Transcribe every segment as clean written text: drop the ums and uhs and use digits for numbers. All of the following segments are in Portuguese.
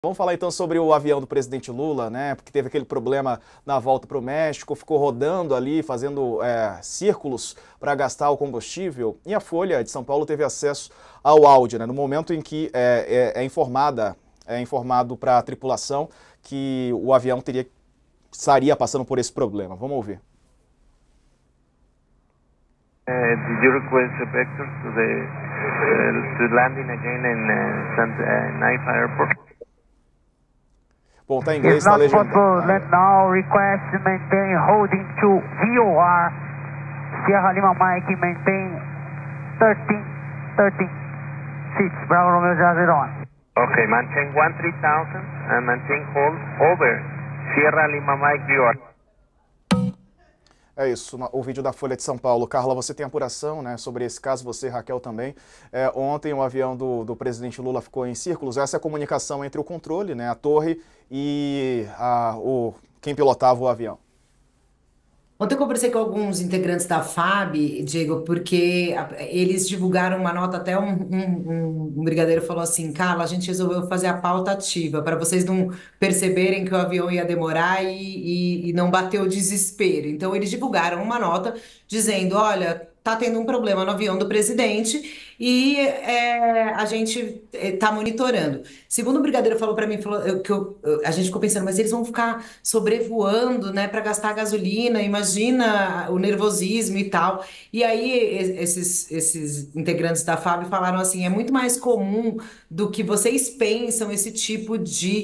Vamos falar então sobre o avião do presidente Lula, né? Porque teve aquele problema na volta para o México, ficou rodando ali, fazendo círculos para gastar o combustível. E a Folha de São Paulo teve acesso ao áudio, né? No momento em que é informado para a tripulação que o avião estaria passando por esse problema. Vamos ouvir. Did you request a vector to landing again in Naifa Airport? Bom, tá em inglês, está legendado. Let now request to maintain holding to VOR Sierra Lima Mike, maintain 13 seats, Bravo Romeo 001. Okay, maintain 13,000 and maintain hold over Sierra Lima Mike VOR. É isso, o vídeo da Folha de São Paulo. Carla, você tem apuração, né, sobre esse caso, você, Raquel, também. Ontem o avião do presidente Lula ficou em círculos. Essa é a comunicação entre o controle, né, a torre e quem pilotava o avião. Ontem eu conversei com alguns integrantes da FAB, Diego, porque eles divulgaram uma nota, até um brigadeiro falou assim: Carla, a gente resolveu fazer a pauta ativa, para vocês não perceberem que o avião ia demorar e não bater o desespero. Então eles divulgaram uma nota dizendo: olha, tá tendo um problema no avião do presidente e a gente tá monitorando. Segundo o brigadeiro falou para mim, a gente ficou pensando, mas eles vão ficar sobrevoando, né, para gastar gasolina, imagina o nervosismo e tal. E aí esses integrantes da FAB falaram assim: é muito mais comum do que vocês pensam esse tipo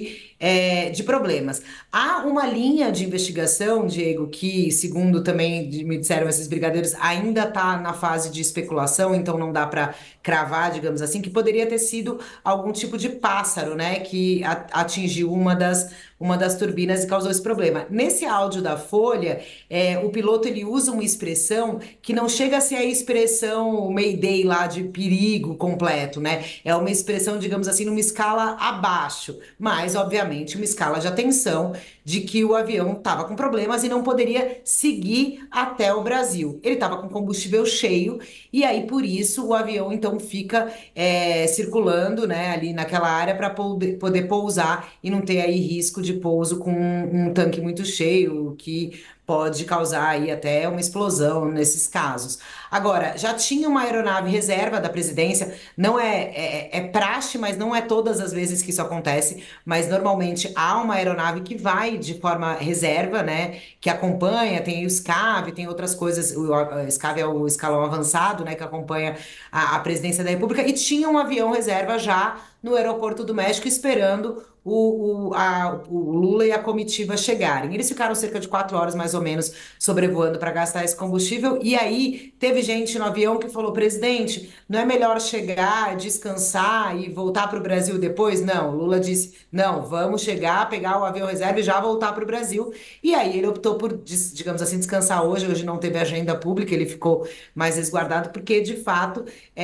de problemas. Há uma linha de investigação, Diego, que, segundo também me disseram esses brigadeiros, ainda está na fase de especulação, então não dá para cravar, digamos assim, que poderia ter sido algum tipo de pássaro, né, que atingiu uma das turbinas e causou esse problema. Nesse áudio da Folha, o piloto ele usa uma expressão que não chega a ser a expressão Mayday lá de perigo completo, né? É uma expressão, digamos assim, numa escala abaixo, mas obviamente uma escala de atenção de que o avião estava com problemas e não poderia seguir até o Brasil. Ele estava com combustível cheio e aí por isso o avião então fica circulando, né, ali naquela área para poder pousar e não ter aí risco de pouso com um tanque muito cheio, que pode causar aí até uma explosão nesses casos. Agora, já tinha uma aeronave reserva da presidência, não é praxe, mas não é todas as vezes que isso acontece, mas normalmente há uma aeronave que vai de forma reserva, né, que acompanha, tem o SCAV, tem outras coisas, o SCAV é o escalão avançado, né, que acompanha a presidência da República, e tinha um avião reserva já no aeroporto do México esperando o Lula e a comitiva chegarem. Eles ficaram cerca de 4 horas, mais ou menos, sobrevoando para gastar esse combustível. E aí teve gente no avião que falou: presidente, não é melhor chegar, descansar e voltar para o Brasil depois? Não, Lula disse: não, vamos chegar, pegar o avião reserva e já voltar para o Brasil. E aí ele optou por, digamos assim, descansar hoje. Hoje não teve agenda pública, ele ficou mais resguardado, porque de fato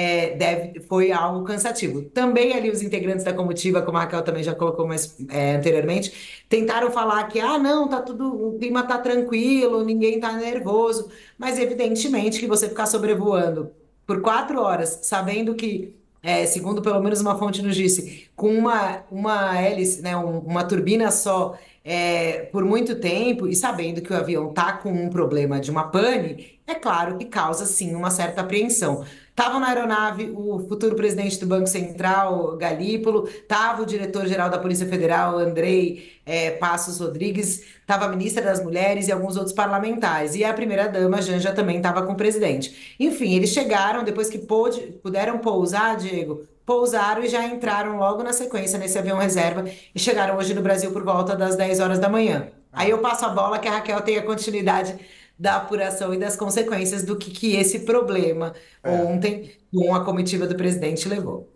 foi algo cansativo. Também ali os integrantes da comitiva, como a Raquel também já colocou mais anteriormente, tentaram falar que não, tá tudo, o clima tá tranquilo, ninguém tá nervoso, mas evidentemente que você ficar sobrevoando por 4 horas, sabendo que, segundo pelo menos uma fonte nos disse, com uma hélice, né, uma turbina só, por muito tempo, e sabendo que o avião tá com um problema de uma pane, é claro que causa sim uma certa apreensão. Estavam na aeronave o futuro presidente do Banco Central, Galípolo, estava o diretor-geral da Polícia Federal, Andrei Passos Rodrigues, estava a ministra das Mulheres e alguns outros parlamentares. E a primeira-dama, Janja, também estava com o presidente. Enfim, eles chegaram, depois que puderam pousar, Diego, pousaram e já entraram logo na sequência nesse avião reserva e chegaram hoje no Brasil por volta das 10 horas da manhã. Aí eu passo a bola que a Raquel tenha continuidade da apuração e das consequências do que esse problema ontem com a comitiva do presidente levou.